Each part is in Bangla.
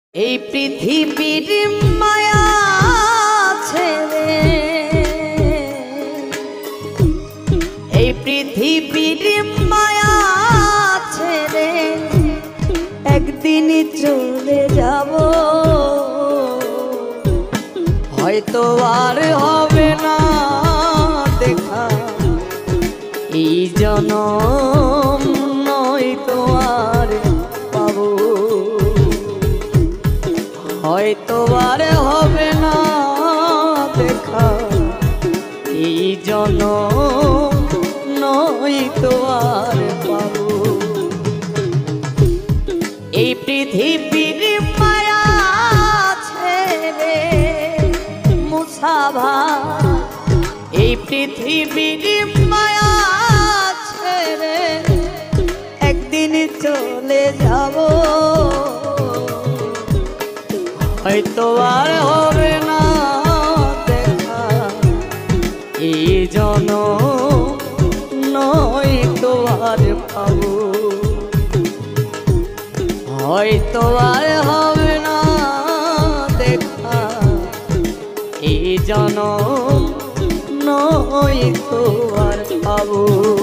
এই পৃথিবীর মায়া ছেড়ে, এই পৃথিবীর মায়া ছেড়ে একদিন চলে যাব, হয়তো আর হবে না দেখা এই জনম, নয়তো আর পাবো, হয়তো আর হবে না দেখা এই জনম, নয়তো আর পাবো। এই পৃথিবীর মায়া ছেড়ে মুসাভা, এই পৃথিবীর মায়া ছেড়ে একদিন চলে যাব, হয়তো আর হবে না দেখা এই জনম, নয়তো আর পাবো, হয়তো আর হবে না দেখা এই জনম, নয়তো আর পাবো।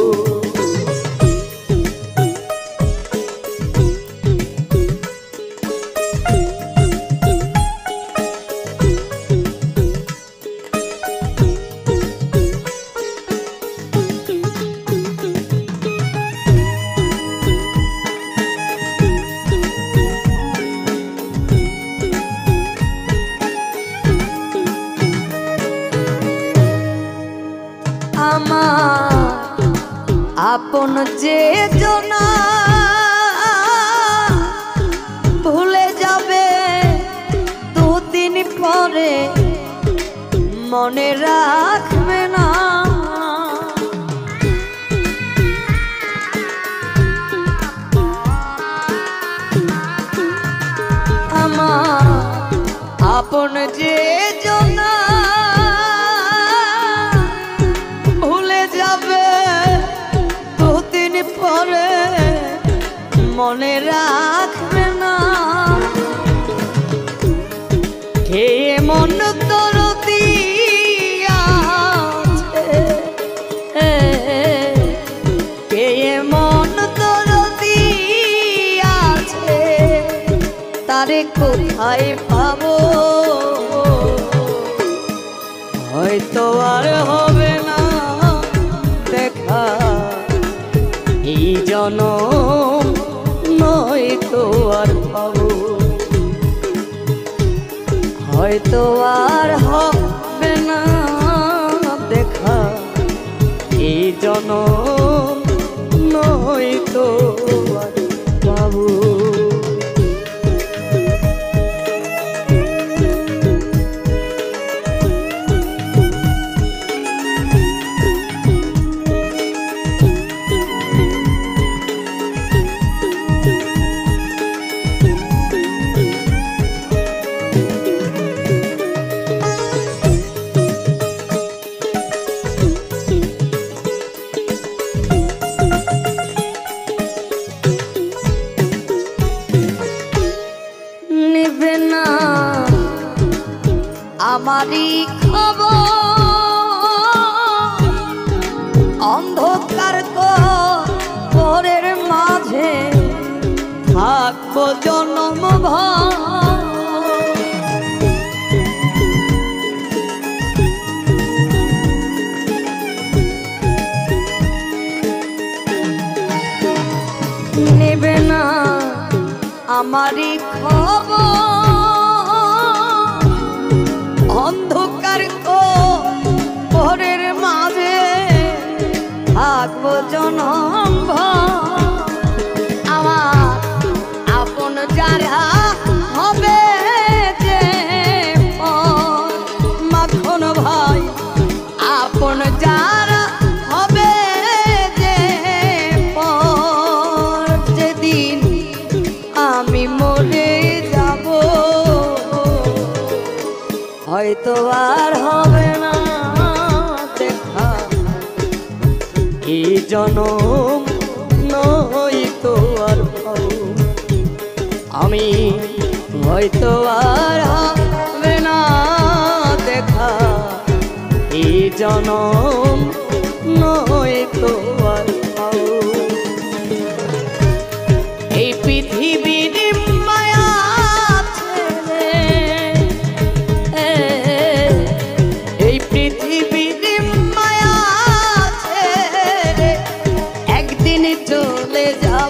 আমার আপন যে জনা ভুলে যাবে দুদিন পরে, মনে রাখবে না আমার আপন যে জনা মনে রাখবে না, কে মন তোর দিয়াছে, কে মন তোর দিয়াছে, তারে কোথায় পাবো, হয়তো আর হবে না দেখা এই জনম, নয়তো আর পাবো, হয়তো আর হবে না দেখা এই জনম, নয়তো আর পাবো। আমারই খবর অন্ধকার ঘরের মাঝে থাকবো জন্মভর, নেবে না আমারই খবর অন্ধকার ঘরের মাঝে থাকবো জনমভর, আমার আপন যারা হবে যে মাখন ভাই, আপন যারা হবে যে যেদিন আমি মরে যাব, হয়তো আর হবে না দেখা এই জনম, নয়তো আর পাবো, আমি হয়তো আর হবে না দেখা এই জনম নয়তো আর পাবো। এই পৃথিবীর মায়া ছেড়ে, এই পৃথিবীর মায়া ছেড়ে একদিন চলে যাব,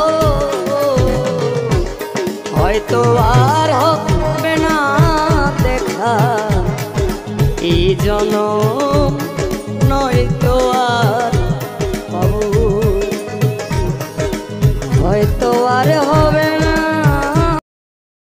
হয়তো আর হবে না দেখা এই জনম নয়তো আর পাবো, হয়তো আর